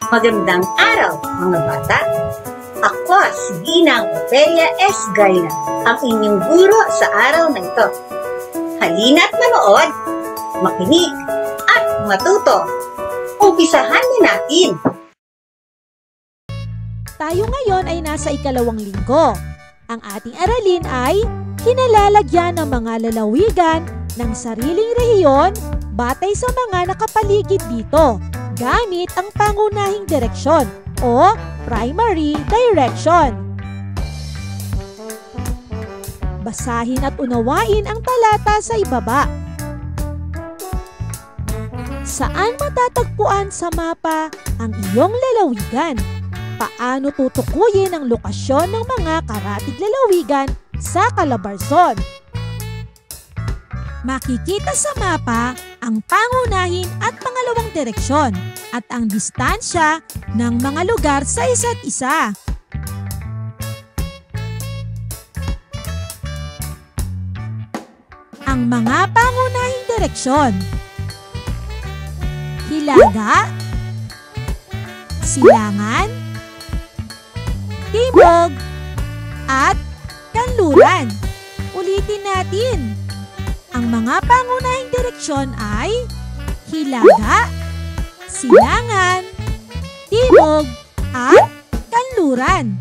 Magandang araw, mga bata! Ako si Ginang Ofelia S. Gayna, ang inyong guro sa araw na ito. Halina't manood, makinig, at matuto. Umpisahan na natin! Tayo ngayon ay nasa ikalawang linggo. Ang ating aralin ay kinalalagyan ng mga lalawigan ng sariling rehiyon batay sa mga nakapaligid dito gamit ang pangunahing direksyon o primary direction. Basahin at unawain ang talata sa ibaba. Saan matatagpuan sa mapa ang iyong lalawigan? Paano tutukuyin ang lokasyon ng mga karatig lalawigan sa Calabarzon? Makikita sa mapa ang pangunahin at pangalawang direksyon at ang distansya ng mga lugar sa isa't isa. Ang mga pangunahing direksyon: hilaga, silangan, timog, at kanluran. Ulitin natin. Ang mga pangunahing direksyon ay hilaga, silangan, timog, at kanluran.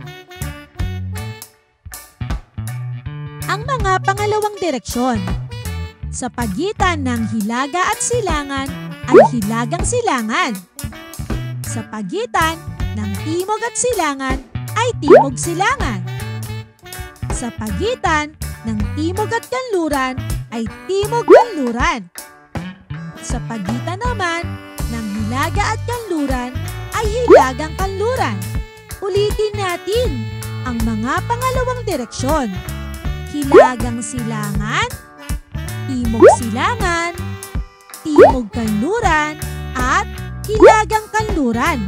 Ang mga pangalawang direksyon: sa pagitan ng hilaga at silangan ay hilagang silangan. Sa pagitan ng timog at silangan ay timog silangan. Sa pagitan ng timog at kanluran ay timog kanluran. Sa pagitan naman ng hilaga at kanluran ay hilagang kanluran. Ulitin natin ang mga pangalawang direksyon: hilagang silangan, timog silangan, timog kanluran, at hilagang kanluran.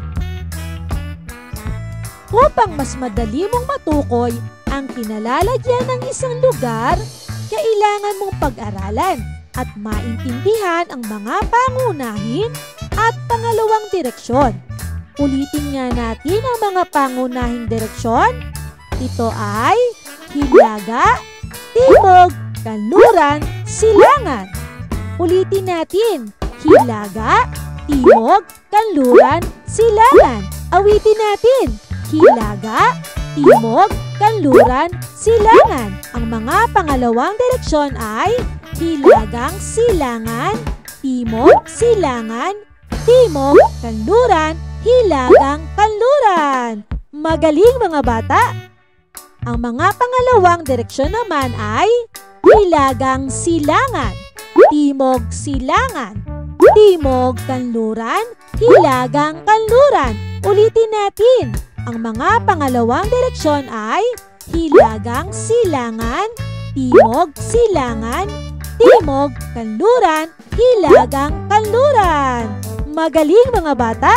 Upang mas madali mong matukoy ang kinalalagyan ng isang lugar, kailangan mong pag-aralan at maintindihan ang mga pangunahin at pangalawang direksyon. Ulitin nga natin ang mga pangunahing direksyon. Ito ay hilaga, timog, kanluran, silangan. Ulitin natin. Hilaga, timog, kanluran, silangan. Awitin natin. Hilaga, timog, kanluran, silangan. Ang mga pangalawang direksyon ay hilagang silangan, timog, silangan, timog, kanluran, hilagang kanluran. Magaling, mga bata! Ang mga pangalawang direksyon naman ay hilagang silangan, timog silangan, timog kanluran, hilagang kanluran. Ulitin natin. Ang mga pangalawang direksyon ay hilagang silangan, timog silangan, timog kanluran, hilagang kanluran. Magaling, mga bata!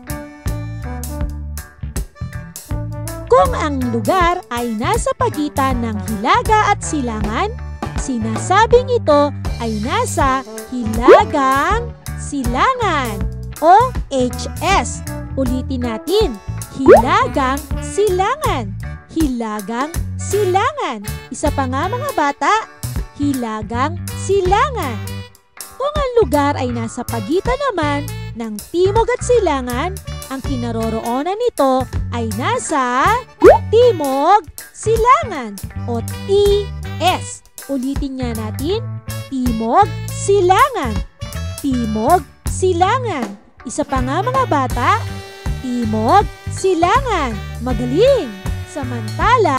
Kung ang lugar ay nasa pagitan ng hilaga at silangan, sinasabing ito ay nasa hilagang silangan o HS. Ulitin natin. Hilagang silangan. Hilagang silangan. Isa pa nga, mga bata. Hilagang silangan. Kung ang lugar ay nasa pagitan naman ng timog at silangan, ang kinaroroonan nito ay nasa timog silangan o TS. Ulitin nga natin. Timog silangan. Timog silangan. Isa pa nga, mga bata. Timog silangan. Magaling! Samantala,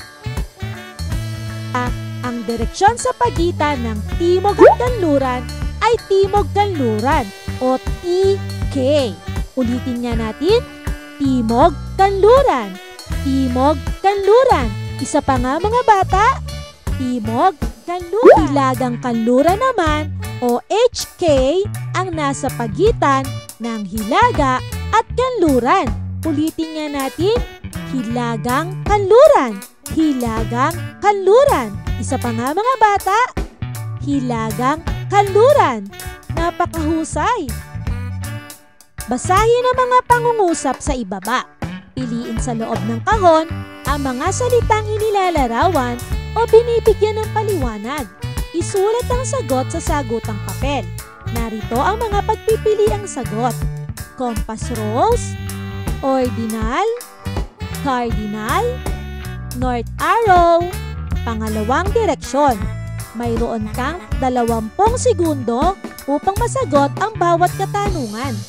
ang direksyon sa pagitan ng timog at kanluran ay timog kanluran o TK. Ulitin nga natin. Timog kanluran. Timog kanluran. Isa pa nga, mga bata. Timog kanluran. Hilagang kanluran naman o HK ang nasa pagitan ng hilaga at kanluran. Ulitin nga natin. Hilagang kanluran. Hilagang kanluran. Isa pa nga, mga bata. Hilagang kanluran. Napakahusay. Basahin ang mga pangungusap sa ibaba. Piliin sa loob ng kahon ang mga salitang inilalarawan o binibigyan ng paliwanag. Isulat ang sagot sa sagutang papel. Narito ang mga pagpipiliang sagot: compass rose, ordinal, cardinal, north arrow, pangalawang direksyon. Mayroon kang 20 segundo upang masagot ang bawat katanungan.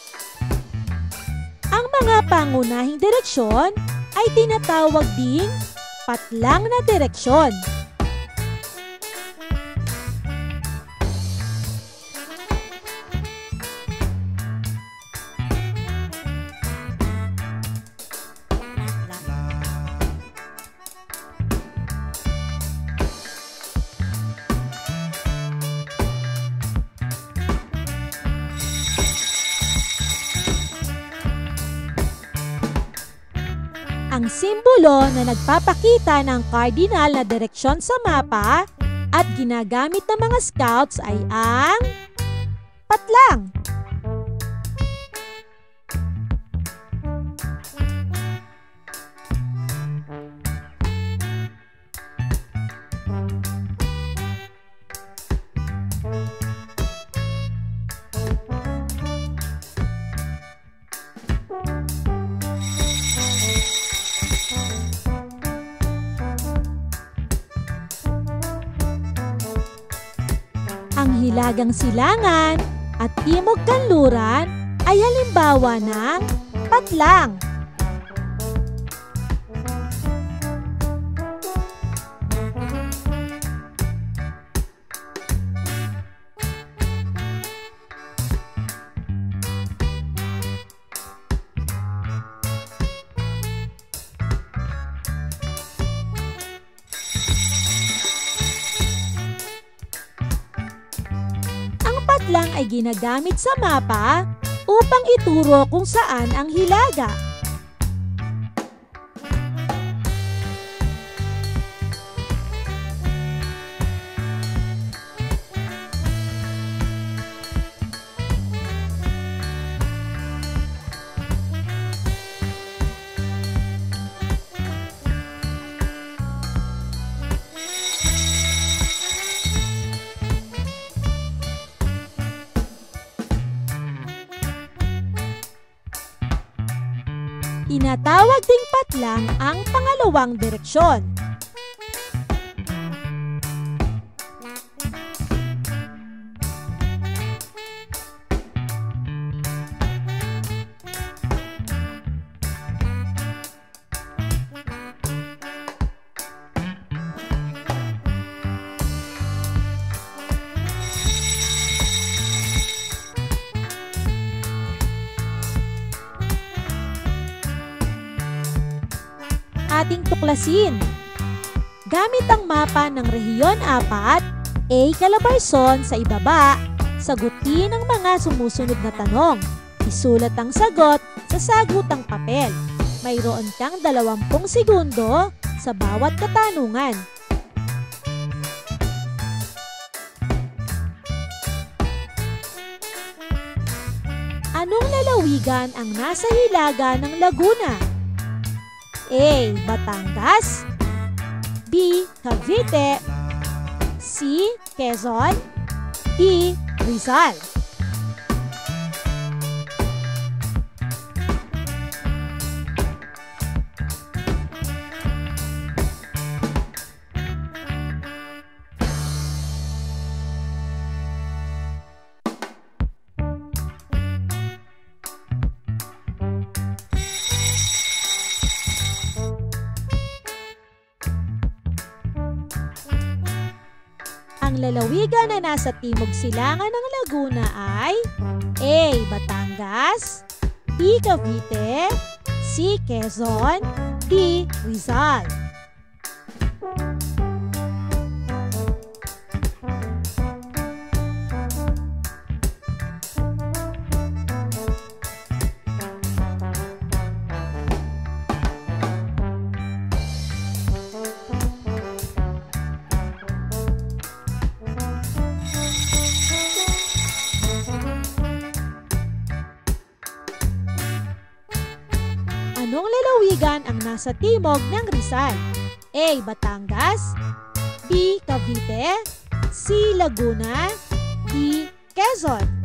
Ang mga pangunahing direksyon ay tinatawag ding patlang na direksyon. Ang simbolo na nagpapakita ng cardinal na direksyon sa mapa at ginagamit ng mga scouts ay ang patlang. Ang hilagang silangan at timog kanluran ay halimbawa ng patlang. Patlang ay ginagamit sa mapa upang ituro kung saan ang hilaga. Tinatawag ding patlang ang pangalawang direksyon. Ating tuklasin. Gamit ang mapa ng Rehiyon 4, A. Calabarzon sa ibaba, sagutin ang mga sumusunod na tanong. Isulat ang sagot sa sagutang papel. Mayroon kang 20 segundo sa bawat katanungan. Anong lalawigan ang nasa hilaga ng Laguna? A. Batangas, B. Cavite, C. Quezon, D. Rizal. Ang lalawigan na nasa timog silangan ng Laguna ay A. Batangas, B. Cavite, C. Quezon, D. Rizal. lalawigan ang nasa timog ng Rizal? A. Batangas, B. Cavite, C. Laguna, D. Quezon.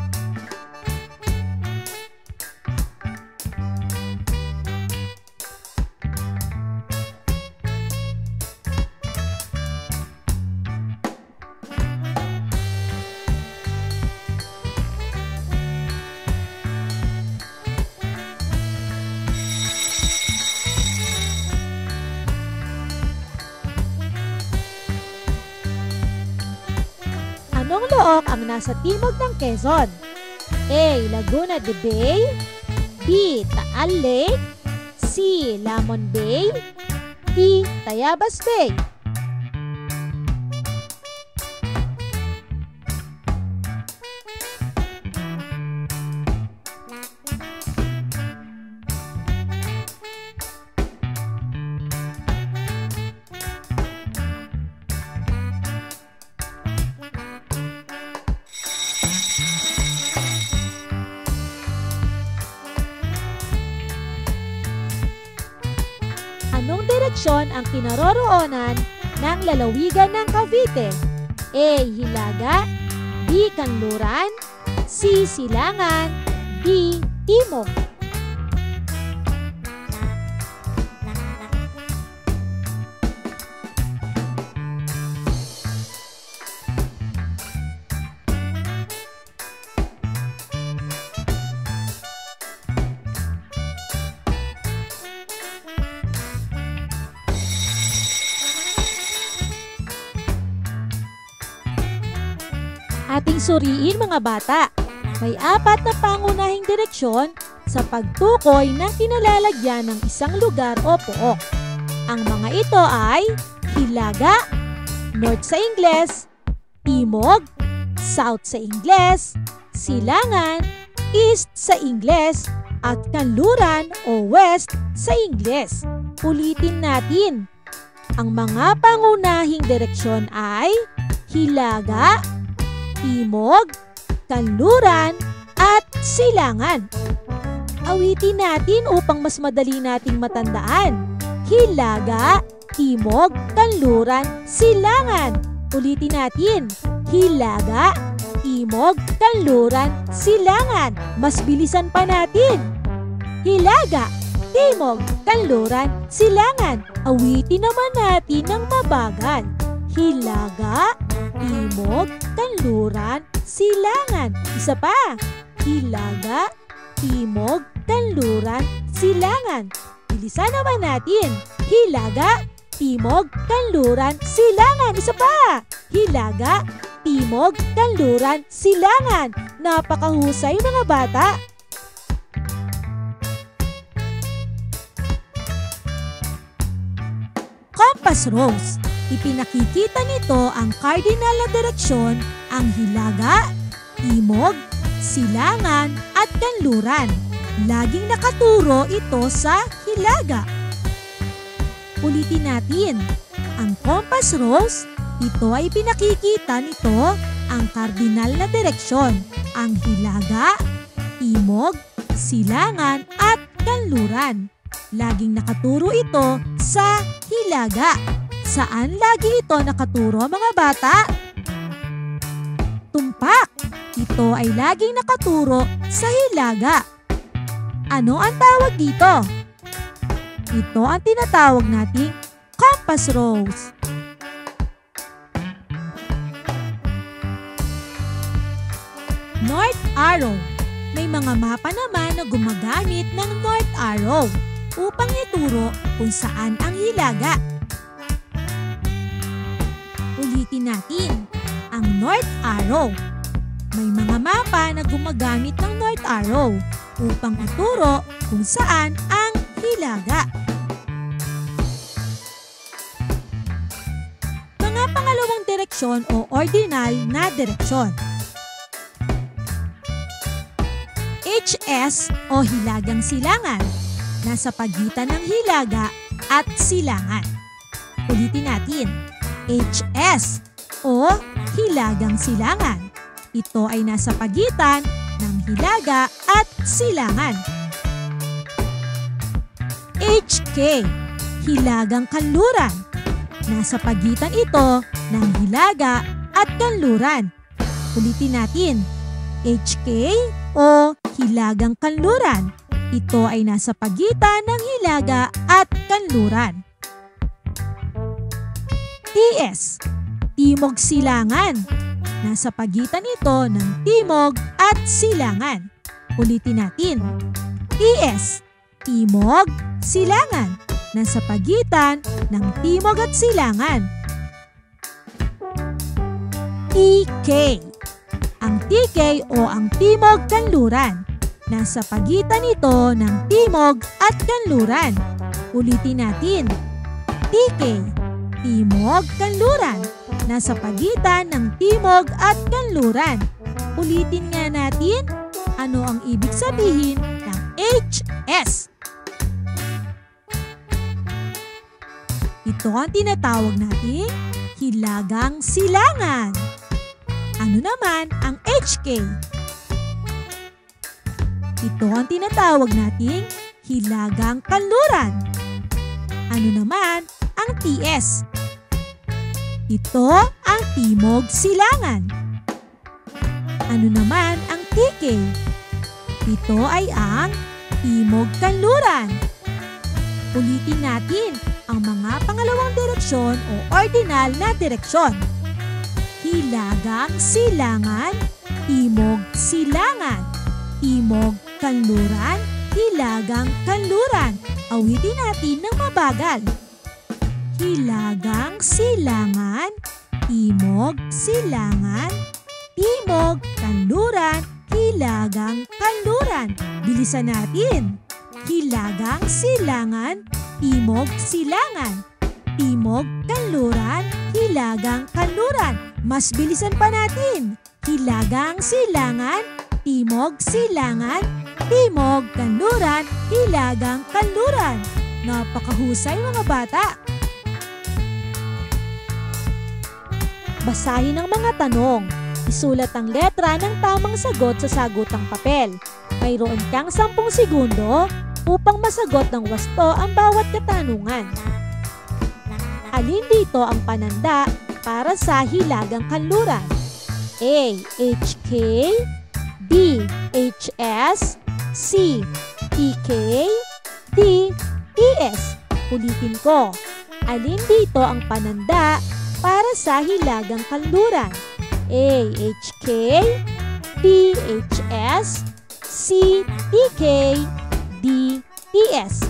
Anong look ang nasa timog ng Quezon? A. Laguna de Bay, B. Taal Lake, C. Lamon Bay, D. Tayabas Bay. Anong direksyon ang kinaroroonan ng lalawigan ng Cavite? A. Hilaga, B. Kanluran, C. Silangan, D. Timog. Ating suriin mga bata, may 4 na pangunahing direksyon sa pagtukoy ng kinalalagyan ng isang lugar o pook. Ang mga ito ay hilaga, north sa Ingles, timog, south sa Ingles, silangan, east sa Ingles, at kanluran o west sa Ingles. Ulitin natin. Ang mga pangunahing direksyon ay hilaga, timog, kanluran, at silangan. Awitin natin upang mas madali nating matandaan. Hilaga, timog, kanluran, silangan. Ulitin natin. Hilaga, timog, kanluran, silangan. Mas bilisan pa natin. Hilaga, timog, kanluran, silangan. Awitin naman natin ng mabagal. Hilaga, timog, kanluran, silangan. Isa pa. Hilaga, timog, kanluran, silangan. Bilisan naman natin. Hilaga, timog, kanluran, silangan. Isa pa. Hilaga, timog, kanluran, silangan. Napakahusay mga bata. Compass rose. Ipinakikita nito ang cardinal na direksyon, ang hilaga, timog, silangan, at kanluran. Laging nakaturo ito sa hilaga. Ulitin natin. Ang compass rose, ito ay pinakikita nito ang cardinal na direksyon, ang hilaga, timog, silangan, at kanluran. Laging nakaturo ito sa hilaga. Saan lagi ito nakaturo mga bata? Tumpak. Ito ay laging nakaturo sa hilaga. Ano ang tawag dito? Ito ang tinatawag nating compass rose. North arrow. May mga mapa naman na gumagamit ng north arrow upang ituro kung saan ang hilaga. Ulitin natin, ang north arrow. May mga mapa na gumagamit ng north arrow upang ituro kung saan ang hilaga. Mga pangalawang direksyon o ordinal na direksyon. HS o hilagang silangan, nasa pagitan ng hilaga at silangan. Ulitin natin. HS o hilagang silangan. Ito ay nasa pagitan ng hilaga at silangan. HK, hilagang kanluran. Nasa pagitan ito ng hilaga at kanluran. Ulitin natin, HK o hilagang kanluran. Ito ay nasa pagitan ng hilaga at kanluran. TS, timog silangan. Nasa pagitan ito ng timog at silangan. Ulitin natin, TS, timog, silangan. Nasa pagitan ng timog at silangan. TK, ang TK o ang timog kanluran. Nasa pagitan ito ng timog at kanluran. Ulitin natin, TK, timog kanluran. Nasa pagitan ng timog at kanluran. Ulitin nga natin, ano ang ibig sabihin ng HS? Ito ang tinatawag nating hilagang silangan. Ano naman ang HK? Ito ang tinatawag nating hilagang kanluran. Ano naman ang TS? Ito ang timog silangan. Ano naman ang TK? Ito ay ang timog kanluran. Ulitin natin ang mga pangalawang direksyon o ordinal na direksyon. Hilagang silangan, timog silangan, timog kanluran, hilagang kanluran. Awitin natin ng mabagal. Hilagang silangan, timog silangan, timog kanluran, hilagang kanluran. Bilisan natin. Hilagang silangan, timog silangan, timog kanluran, hilagang kanluran. Mas bilisan pa natin. Hilagang silangan, timog silangan, timog kanluran, hilagang kanluran. Napakahusay mga bata. Basahin ang mga tanong. Isulat ang letra ng tamang sagot sa sagutang papel. Mayroon kang 10 segundo upang masagot ng wasto ang bawat katanungan. Alin dito ang pananda para sa hilagang kanluran? A. HK, B. HS, C. TK, D. TS. Ulitin ko. Alin dito ang pananda para sa hilagang kanluran? A. HK, B. HS, C. TK, D. TS.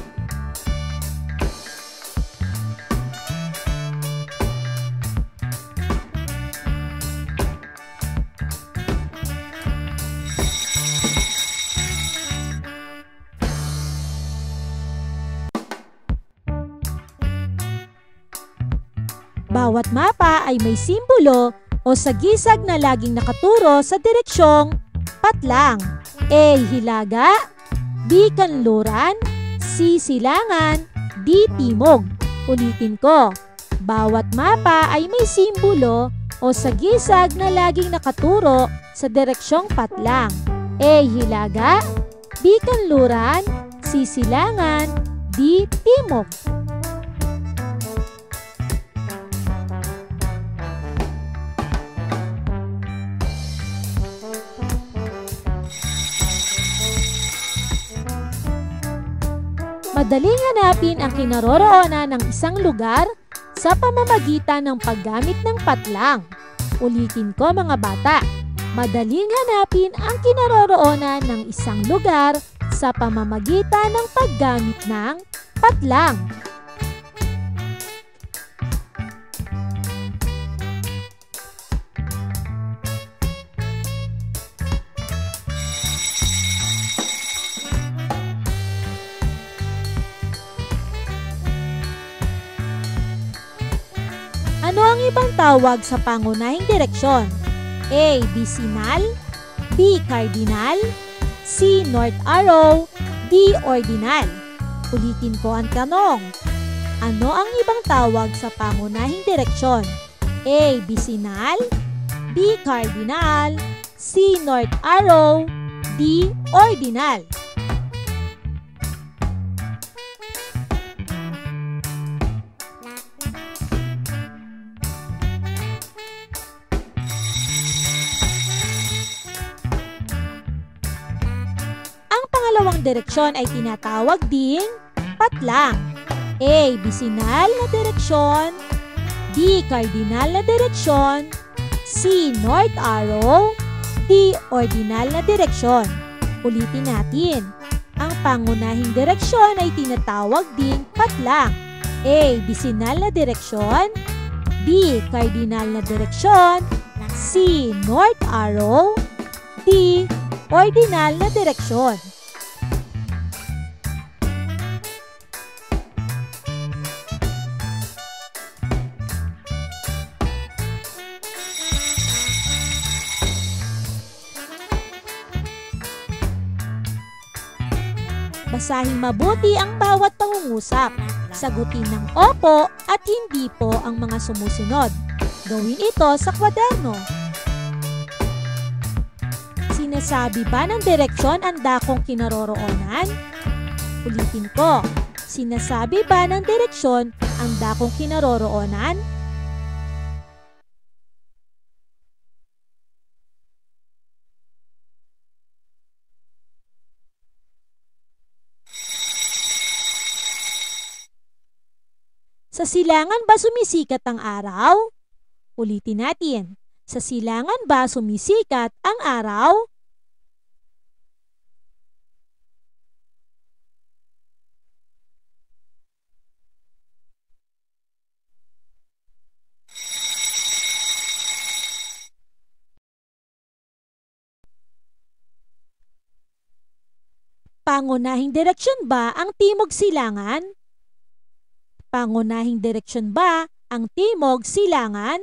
Bawat mapa ay may simbolo o sagisag na laging nakaturo sa direksyong patlang. A. Hilaga, B. Kanluran, C. Silangan, D. Timog. Ulitin ko. Bawat mapa ay may simbolo o sagisag na laging nakaturo sa direksyong patlang. A. Hilaga, B. Kanluran, C. Silangan, D. Timog. Madaling hanapin ang kinaroroonan ng isang lugar sa pamamagitan ng paggamit ng patlang. Ulitin ko mga bata, madaling hanapin ang kinaroroonan ng isang lugar sa pamamagitan ng paggamit ng patlang. Ano ang ibang tawag sa pangunahing direksyon? A. Bisinal, B. Cardinal, C. North Arrow, D. Ordinal. Ulitin ko ang tanong. Ano ang ibang tawag sa pangunahing direksyon? A. Bisinal, B. Cardinal, C. North Arrow, D. Ordinal. direksyon ay tinatawag ding patlang? A. Bisinal na direksyon, B. Cardinal na direksyon, C. North arrow, D. Ordinal na direksyon. Ulitin natin. Ang pangunahing direksyon ay tinatawag ding patlang. A. Bisinal na direksyon, B. Cardinal na direksyon, C. North arrow, D. Ordinal na direksyon. Basahin mabuti ang bawat pangungusap. Sagutin ng opo at hindi po ang mga sumusunod. Gawin ito sa kwaderno. Sinasabi ba ng direksyon ang dakong kinaroroonan? Ulitin ko. Sinasabi ba ng direksyon ang dakong kinaroroonan? Sa silangan ba sumisikat ang araw? Ulitin natin. Sa silangan ba sumisikat ang araw? Pangunahing direksyon ba ang timog silangan? Pangunahing direksyon ba ang timog silangan?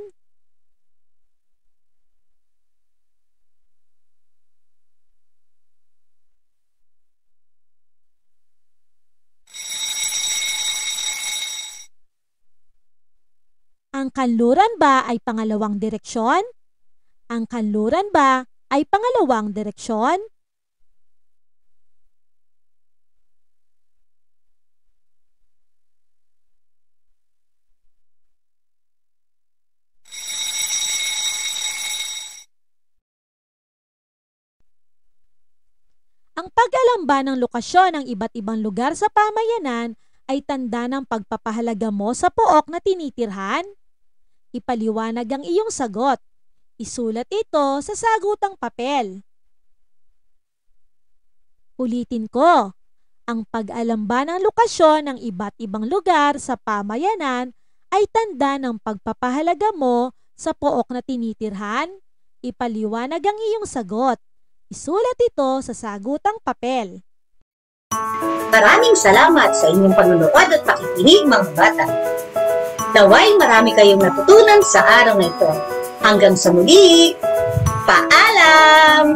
Ang kanluran ba ay pangalawang direksyon? Ang kanluran ba ay pangalawang direksyon? Ang pag-alam ba ng lokasyon ng iba't ibang lugar sa pamayanan ay tanda ng pagpapahalaga mo sa pook na tinitirhan? Ipaliwanag ang iyong sagot. Isulat ito sa sagutang papel. Ulitin ko. Ang pag-alam ba ng lokasyon ng iba't ibang lugar sa pamayanan ay tanda ng pagpapahalaga mo sa pook na tinitirhan? Ipaliwanag ang iyong sagot. Isulat ito sa sagutang papel. Maraming salamat sa inyong panunood at pakikinig mga bata. Naway marami kayong natutunan sa araw na ito. Hanggang sa muli, paalam!